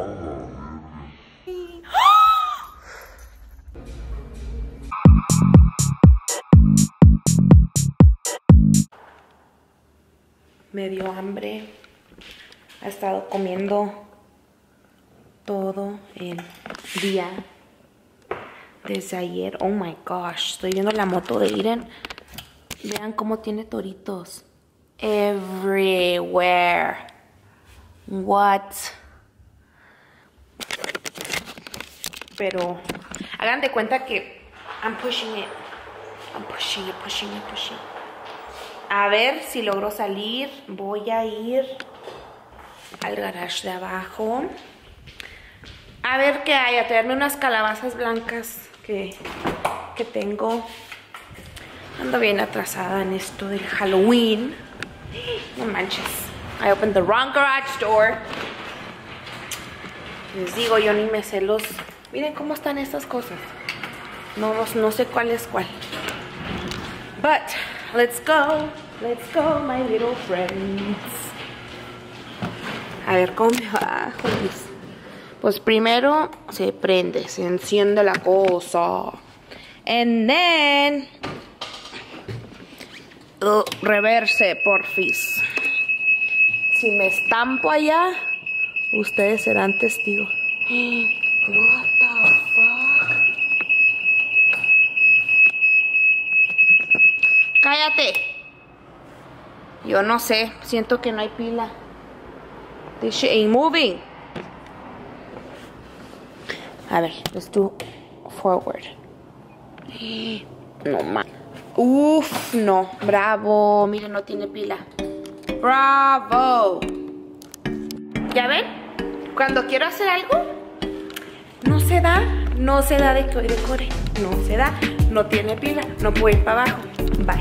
Me dio hambre. Ha estado comiendo todo el día desde ayer. Oh my gosh, estoy viendo la moto de Eden. Vean cómo tiene toritos everywhere. What? Pero hagan de cuenta que I'm pushing it. I'm pushing it. A ver si logro salir. Voy a ir al garage de abajo a ver qué hay, a traerme unas calabazas blancas que tengo. Ando bien atrasada en esto del Halloween. No manches, I opened the wrong garage door. Les digo, yo ni me sé los... Miren cómo están estas cosas. No sé cuál es cuál. But let's go my little friends. A ver cómo me va. Pues primero se prende, se enciende la cosa. And then reverse, porfis. Si me estampo allá, ustedes serán testigos. What the fuck? Cállate. Yo no sé, siento que no hay pila. This shit ain't moving. A ver, let's do forward. No más. Uf, no. Bravo. Miren, no tiene pila. Bravo. ¿Ya ven? Cuando quiero hacer algo, no se da. No se da de core. No se da. No tiene pila. No puedo ir para abajo. Bye.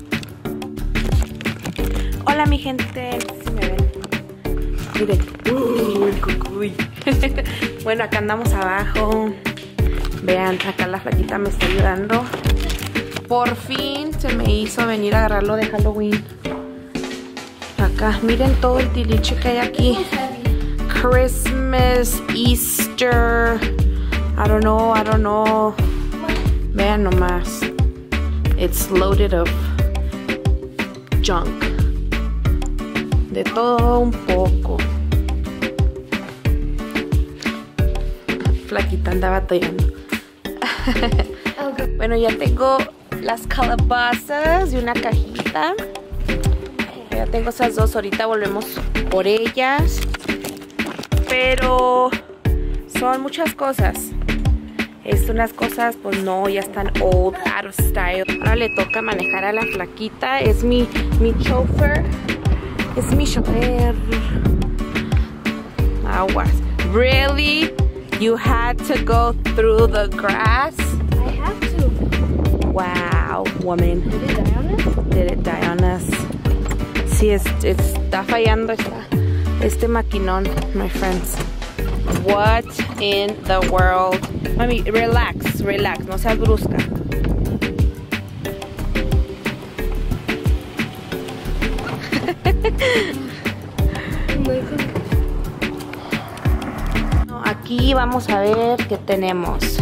Hola, mi gente. Si me ven. Miren. Uy, cucuy. Bueno, acá andamos abajo. Vean, acá la flaquita me está ayudando. Por fin se me hizo venir a agarrarlo de Halloween. Acá, miren todo el tiliche que hay aquí. Christmas, Easter, I don't know. Vean nomás. It's loaded of junk. De todo un poco. Flaquita anda batallando. Okay. Bueno, ya tengo las calabazas y una cajita. Ya tengo esas dos. Ahorita volvemos por ellas. Pero son muchas cosas. Unas cosas, pues no, ya están old, out of style. Ahora le toca manejar a la flaquita. Es mi chauffeur. Es mi chofer. Aguas. Really? You had to go through the grass? I have to. Wow, woman. Did it die on us? Did it die on us? Sí, está fallando este maquinón, my friends. What in the world? Mami, relax, no seas brusca. Aquí vamos a ver qué tenemos.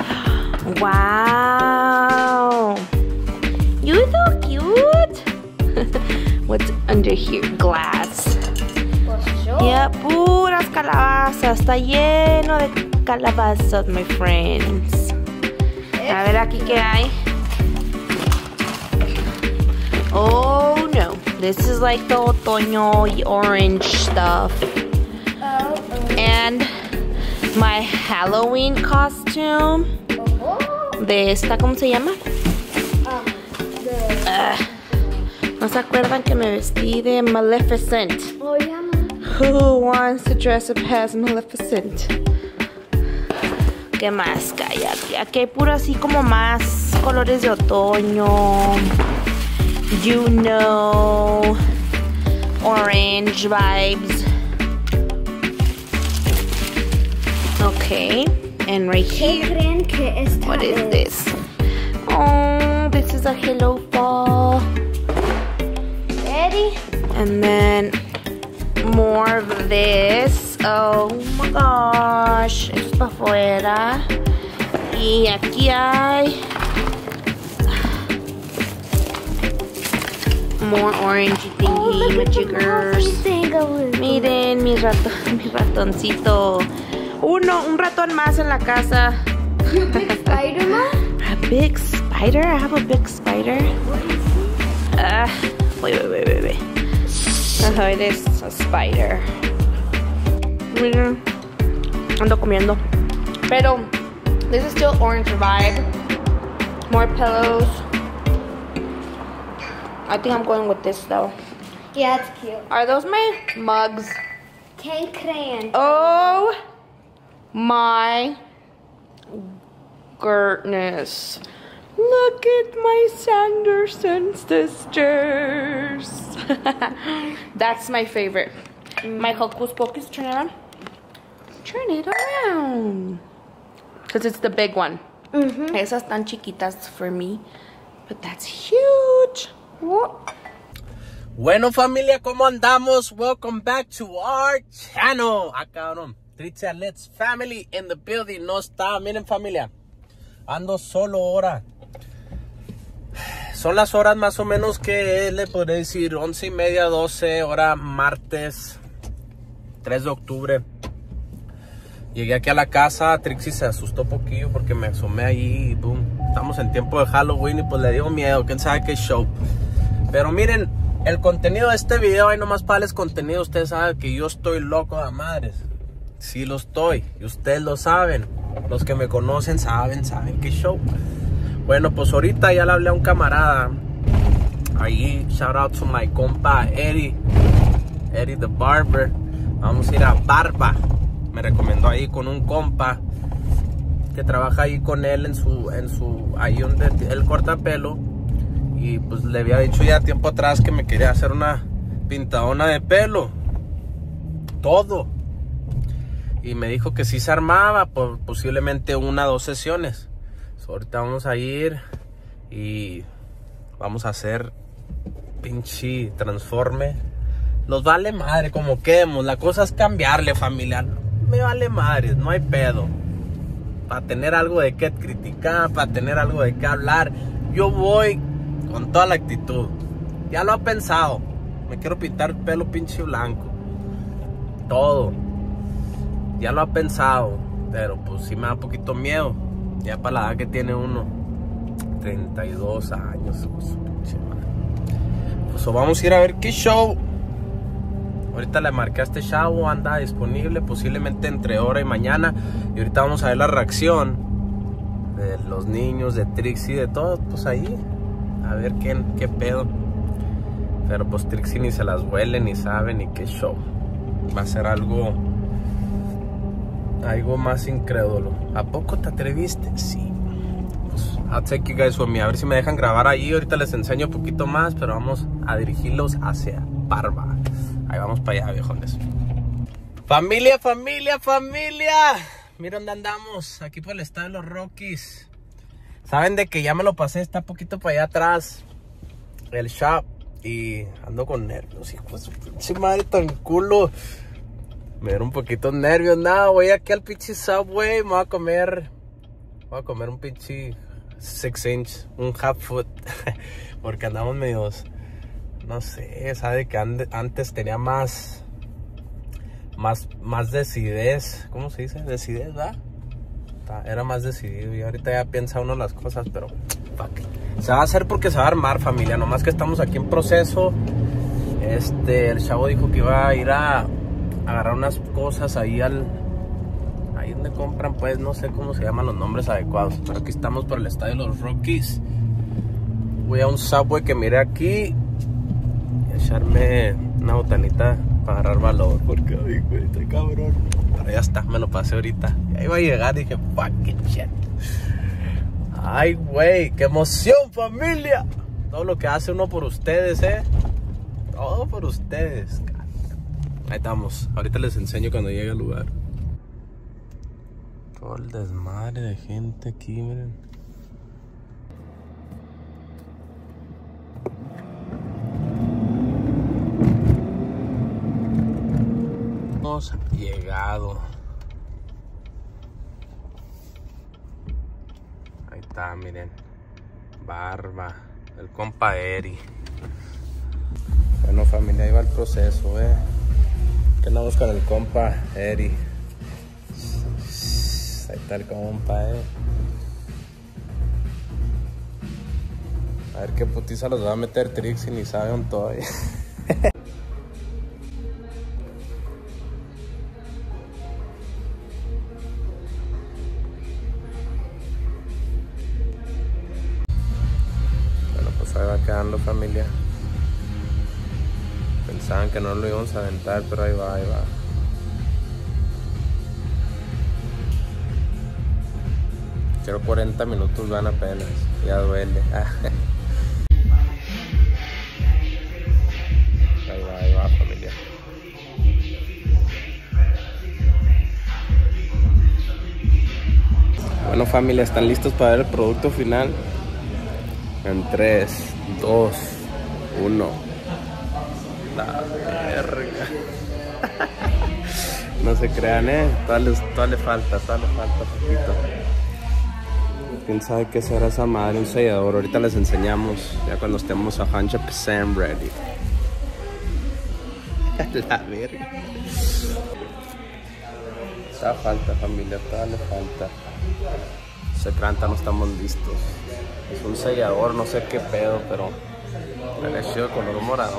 Wow, you're so cute. What's under here? Glass. Yeah, puras calabazas. Está lleno de calabazas, my friends. A ver aquí qué hay. Oh no, this is like the otoño orange stuff. And my Halloween costume. De esta, ¿cómo se llama? ¿No se acuerdan que me vestí de Maleficent? Oh, yeah. Who wants to dress up as Maleficent? ¿Qué más? Cállate. Aquí hay puro así como más colores de otoño. You know. Orange vibes. Okay. And right here. What is this? Oh, this is a Hello Ball. Ready? And then more of this. Oh my gosh. Esto es para afuera. Y aquí hay more orangey thingy, my jiggers. Miren mi ratoncito. Un ratón más en la casa. Big Spider-Man? A big spider? I have a big spider. Wait. Oh, it is a spider. Miren, ando comiendo. Pero this is still orange vibe. More pillows. I think I'm going with this though. Yeah, it's cute. Are those my mugs? Can't crayon. Oh my goodness. Look at my Sanderson sisters. That's my favorite. My Hocus Pocus, turn it around. Turn it around. Because it's the big one. Esas tan chiquitas for me. But that's huge. Bueno, familia, ¿cómo andamos? Welcome back to our channel. Cabrón. Tricia Let's Family in the building. No está, miren, familia. Ando solo ahora. Son las horas más o menos que le podré decir 11:30, 12, hora martes 3 de octubre. Llegué aquí a la casa. Trixie se asustó poquillo porque me asomé ahí y boom. Estamos en tiempo de Halloween y pues le dio miedo. ¿Quién sabe qué show? Pero miren, el contenido de este video, ahí nomás para les contenido. Ustedes saben que yo estoy loco de madres. Sí lo estoy. Y ustedes lo saben. Los que me conocen saben qué show. Bueno, pues ahorita ya le hablé a un camarada. Ahí, shout out to my compa Eddie the barber. Vamos a ir a Barba. Me recomendó ahí con un compa que trabaja ahí con él ahí donde él corta pelo. Y pues le había dicho ya tiempo atrás que me quería hacer una pintadona de pelo. Todo. Y me dijo que sí se armaba por posiblemente 1 o 2 sesiones. Ahorita vamos a ir y vamos a hacer pinche transforme. Nos vale madre como quedemos. La cosa es cambiarle, familia. Me vale madre, no hay pedo. Para tener algo de qué criticar, para tener algo de qué hablar, yo voy con toda la actitud. Ya lo ha pensado. Me quiero pintar el pelo pinche blanco. Todo. Ya lo ha pensado. Pero pues sí me da un poquito miedo. Ya para la edad que tiene uno, 32 años. Pues vamos a ir a ver qué show. Ahorita le marqué a este chavo, anda disponible posiblemente entre ahora y mañana. Y ahorita vamos a ver la reacción de los niños, de Trixie, de todos, pues ahí. A ver qué pedo. Pero pues Trixie ni se las huele, ni sabe, ni qué show. Va a ser algo más incrédulo. ¿A poco te atreviste? Sí. Pues, I'll take you guys with me. A ver si me dejan grabar ahí. Ahorita les enseño un poquito más, pero vamos a dirigirlos hacia Barba. Ahí vamos para allá, viejones. Familia. Mira dónde andamos. Aquí por el estado de los Rockies. Saben de que ya me lo pasé. Está un poquito para allá atrás el shop. Y ando con nervios. Hijo de su pinche madre tan culo. Me dieron un poquito de nervios. Nada, voy aquí al pinche Subway. Me voy a comer un pinche 6-inch. Un half foot. Porque andamos medios... No sé, sabe que antes tenía más decidez. ¿Cómo se dice? Decidez, ¿verdad? Era más decidido. Y ahorita ya piensa uno las cosas, pero fuck. Se va a hacer porque se va a armar, familia. Nomás que estamos aquí en proceso. El chavo dijo que iba a ir a agarrar unas cosas ahí ahí donde compran, pues no sé cómo se llaman los nombres adecuados. Pero aquí estamos por el estadio de los Rockies. Voy a un Subway que miré aquí. Echarme una botanita para agarrar valor. Porque, ay, güey, está cabrón. Pero ya está, me lo pasé ahorita. Ya iba a llegar y dije, fucking shit. Ay, güey, qué emoción, familia. Todo lo que hace uno por ustedes, todo por ustedes. Ahí estamos. Ahorita les enseño cuando llegue al lugar. Todo el desmadre de gente aquí, miren. hemos llegado. Ahí está, miren. Barba. El compa Eri. Bueno, familia, ahí va el proceso, ¿Qué andamos con el compa Eri? Ahí está el compa, A ver qué putiza los va a meter Trixie, ni sabe dónde todavía. Bueno, pues ahí va quedando, familia. Pensaban que no lo íbamos a aventar, pero ahí va, ahí va. Quiero 40 minutos van apenas, ya duele. Ahí va, familia. Bueno, familia, ¿están listos para ver el producto final? En 3, 2, 1. La verga. No se crean, todavía le falta poquito. Quién sabe qué será esa madre, un sellador. Ahorita les enseñamos ya cuando estemos a 100% ready. La verga. Todavía falta, familia, todavía le falta. Se crean, no estamos listos. Es un sellador, no sé qué pedo, pero le he hecho de color morado.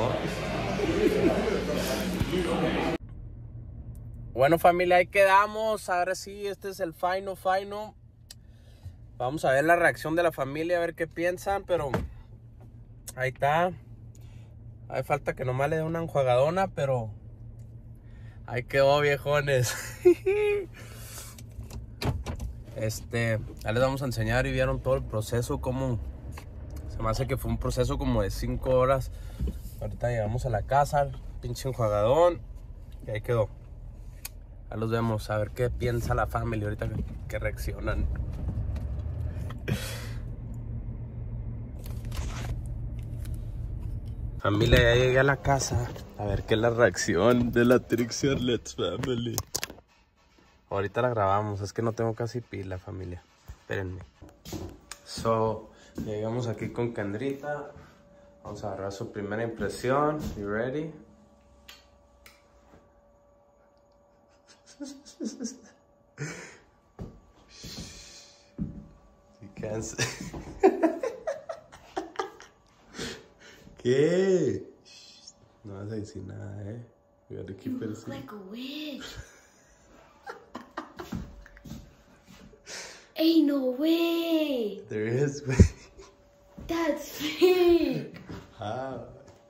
Bueno, familia, ahí quedamos. Ahora sí, este es el final. Vamos a ver la reacción de la familia, a ver qué piensan, pero ahí está. Hay falta que nomás le dé una enjuagadona, pero ahí quedó, viejones. Ya les vamos a enseñar y vieron todo el proceso, como se me hace que fue un proceso como de 5 horas. Ahorita llegamos a la casa, pinche enjuagadón, y ahí quedó. Ya los vemos, a ver qué piensa la familia ahorita que reaccionan. Familia, ya llegué a la casa. A ver qué es la reacción de la Trixie Arletts Family. Ahorita la grabamos, es que no tengo casi pila, familia. Espérenme. Llegamos aquí con Kendrita. Vamos a agarrar su primera impresión. You ready? You can't say. ¿Qué? No vas a decir nada, We gotta keep it así. Like a witch. Ain't no way. There is, way. That's fake. How?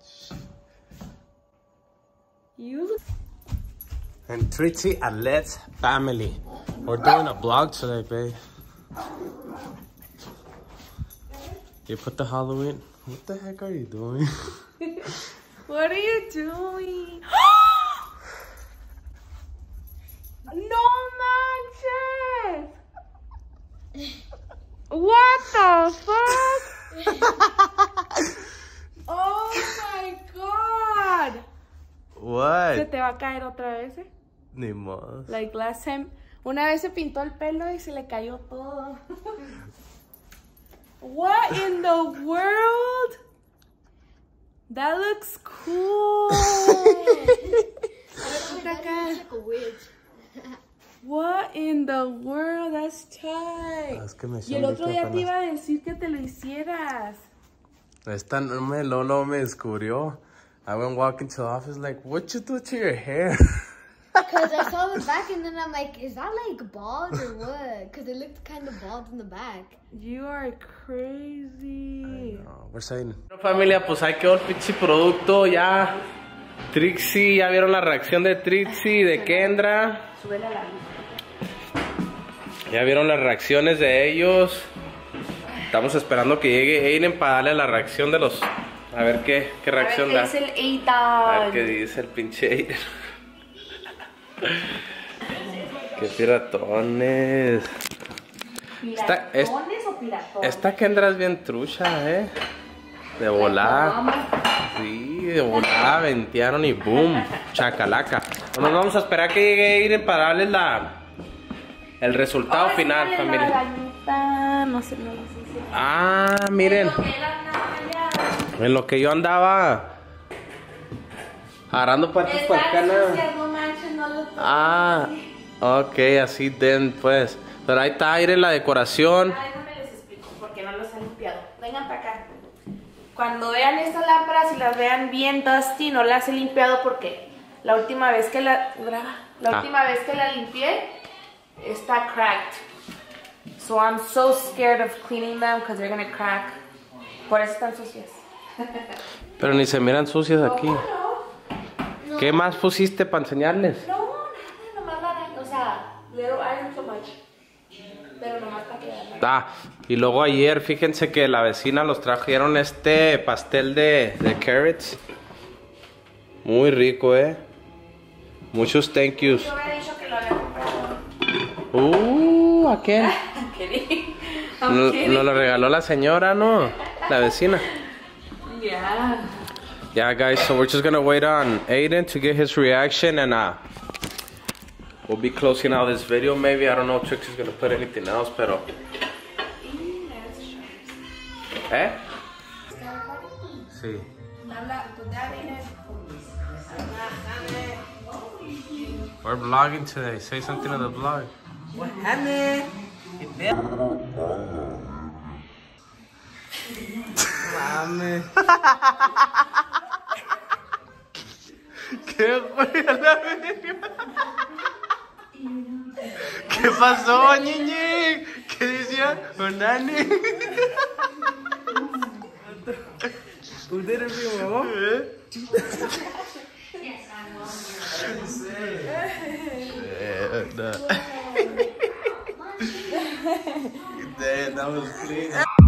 You look. And Trixie Arletts Family. We're doing a vlog today, babe. You put the Halloween. What the heck are you doing? What are you doing? No manches! What the fuck? Oh my god! What? ¿Se te va a caer otra vez? Ni más. Like last time. Una vez se pintó el pelo y se le cayó todo. What in the world? That looks cool. Like a witch. What in the world? That's tight. Es que me Y el otro día te iba a decir que te lo hicieras. Esta no me descubrió. I went walking to the office like, what you do to your hair? Because I saw the back and then I'm like, is that like bald or what? Because it looked kind of bald in the back. You are crazy. No, we're saying. Bueno, familia, pues ahí quedó el pinche producto. Ya Trixie, ya vieron la reacción de Trixie y de Kendra. Súbele a la luz. Ya vieron las reacciones de ellos. Estamos esperando que llegue Aiden para darle la reacción de los... A ver qué reacción da. A ver qué dice el Ethan. A ver qué dice el pinche Aiden. Qué piratones. ¿Piratones o piratones? Esta Kendra es bien trucha, de volada. Sí, de volada, ventearon y boom, chacalaca. Nos vamos a esperar que llegue Aiden para darles el resultado final, sí, familia. la galleta, no sé, no lo sé. Ah, miren. En lo que yo andaba agarrando patas para el canal. No manches, no lo toques. Ah, ok, así den, pues. Pero ahí está, miren la decoración. Ah, déjame les explico, porque no los he limpiado. Vengan para acá. Cuando vean estas lámparas y las vean bien dusty, no las he limpiado porque la última vez que última vez que la limpié está cracked. So I'm so scared of cleaning them because they're gonna crack. Por eso están sucias. Pero ni se miran sucias aquí. No. ¿Qué más pusiste para enseñarles? No, nada, nomás o sea, little items so much. Pero nomás para que vean. Ah, y luego ayer, fíjense que la vecina los trajeron este pastel de carrots. Muy rico, Muchos thank yous. Yo había dicho que lo había comprado. ¿A quién? Nos lo regaló la señora, ¿no? La vecina. Yeah. Yeah, guys, so we're just gonna wait on Aiden to get his reaction and we'll be closing out this video. Maybe, I don't know if Trixie's gonna put anything else, pero... Sí. We're vlogging today. Say something to the vlog. What happened? Mame. ¿Qué fue a la verga? ¿Qué pasó, ñiñi? ¿Qué decía? ¿Onani? ¿Usted era mi mamá? Damn, that was clean.